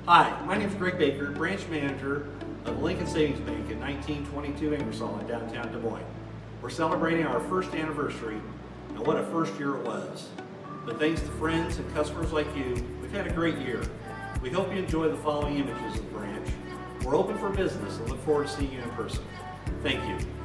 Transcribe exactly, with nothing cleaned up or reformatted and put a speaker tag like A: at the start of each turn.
A: Hi, my name is Greg Baker, branch manager of Lincoln Savings Bank at nineteen twenty-two Ingersoll in downtown Des Moines. We're celebrating our first anniversary, and what a first year it was. But thanks to friends and customers like you, we've had a great year. We hope you enjoy the following images of the branch. We're open for business and look forward to seeing you in person. Thank you.